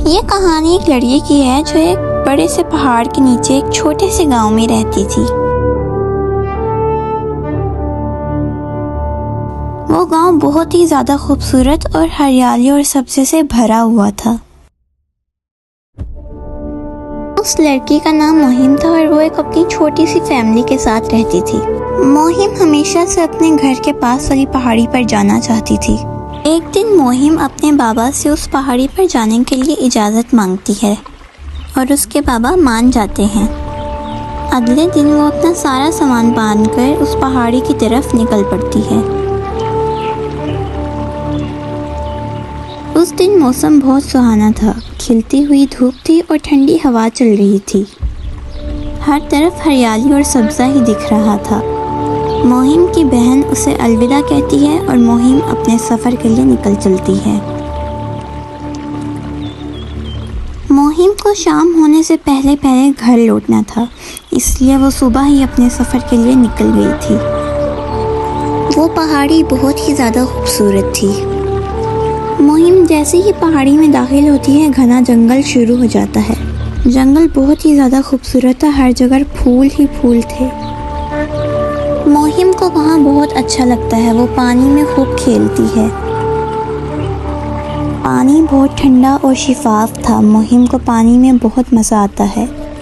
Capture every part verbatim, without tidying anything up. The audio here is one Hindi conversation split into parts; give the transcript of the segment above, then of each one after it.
ये कहानी एक लड़की की है जो एक बड़े से पहाड़ के नीचे एक छोटे से गांव में रहती थी। वो गांव बहुत ही ज्यादा खूबसूरत और हरियाली और सब्ज़े से भरा हुआ था। उस लड़की का नाम मोहिम था और वो एक अपनी छोटी सी फैमिली के साथ रहती थी। मोहिम हमेशा से अपने घर के पास वाली पहाड़ी पर जाना चाहती थी। एक दिन मोहिम अपने बाबा से उस पहाड़ी पर जाने के लिए इजाज़त मांगती है और उसके बाबा मान जाते हैं। अगले दिन वो अपना सारा सामान बांधकर उस पहाड़ी की तरफ निकल पड़ती है। उस दिन मौसम बहुत सुहाना था, खिलती हुई धूप थी और ठंडी हवा चल रही थी। हर तरफ हरियाली और सब्ज़ा ही दिख रहा था। मोहिम की बहन उसे अलविदा कहती है और मोहिम अपने सफ़र के लिए निकल चलती है। मोहिम को शाम होने से पहले पहले घर लौटना था, इसलिए वो सुबह ही अपने सफ़र के लिए निकल गई थी। वो पहाड़ी बहुत ही ज़्यादा खूबसूरत थी। मोहिम जैसे ही पहाड़ी में दाखिल होती है, घना जंगल शुरू हो जाता है। जंगल बहुत ही ज़्यादा खूबसूरत था, हर जगह फूल ही फूल थे। मोहिम को वहाँ बहुत अच्छा लगता है। वो पानी में खूब खेलती है। पानी बहुत ठंडा और शिफाफ था। मोहिम को पानी में बहुत मज़ा आता है।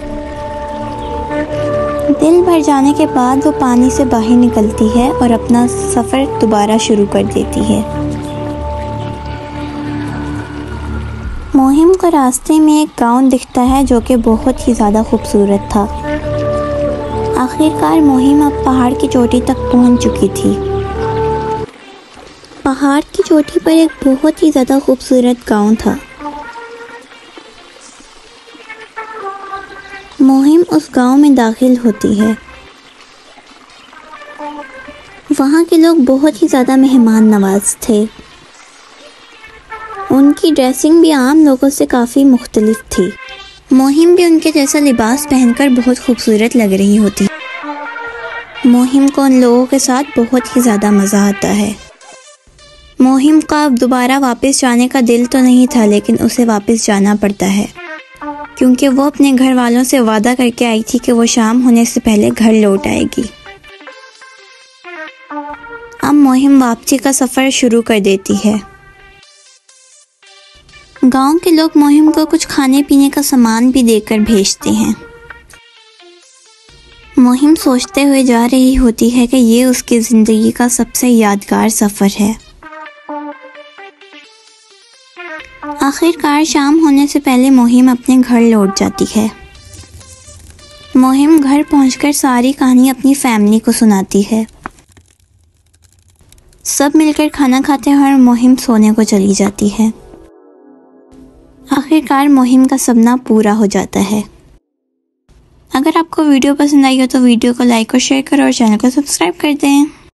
दिल भर जाने के बाद वो पानी से बाहर निकलती है और अपना सफ़र दोबारा शुरू कर देती है। मोहिम को रास्ते में एक गांव दिखता है जो कि बहुत ही ज़्यादा खूबसूरत था। आखिरकार मोहिम अब पहाड़ की चोटी तक पहुंच चुकी थी। पहाड़ की चोटी पर एक बहुत ही ज़्यादा खूबसूरत गांव था। मोहिम उस गांव में दाखिल होती है। वहाँ के लोग बहुत ही ज़्यादा मेहमान नवाज थे। उनकी ड्रेसिंग भी आम लोगों से काफ़ी मुख्तलिफ थी। मोहिम भी उनके जैसा लिबास पहनकर बहुत खूबसूरत लग रही होती। मोहिम को उन लोगों के साथ बहुत ही ज़्यादा मज़ा आता है। मोहिम का अब दोबारा वापस जाने का दिल तो नहीं था, लेकिन उसे वापस जाना पड़ता है क्योंकि वो अपने घर वालों से वादा करके आई थी कि वो शाम होने से पहले घर लौट आएगी। अब मोहिम वापसी का सफ़र शुरू कर देती है। गांव के लोग मोहिम को कुछ खाने पीने का सामान भी देकर भेजते हैं। मोहिम सोचते हुए जा रही होती है कि ये उसकी ज़िंदगी का सबसे यादगार सफ़र है। आखिरकार शाम होने से पहले मोहिम अपने घर लौट जाती है। मोहिम घर पहुंचकर सारी कहानी अपनी फैमिली को सुनाती है। सब मिलकर खाना खाते हैं और मोहिम सोने को चली जाती है। आखिरकार मोहिम का सपना पूरा हो जाता है। अगर आपको वीडियो पसंद आई हो तो वीडियो को लाइक और शेयर करो और चैनल को सब्सक्राइब कर दें।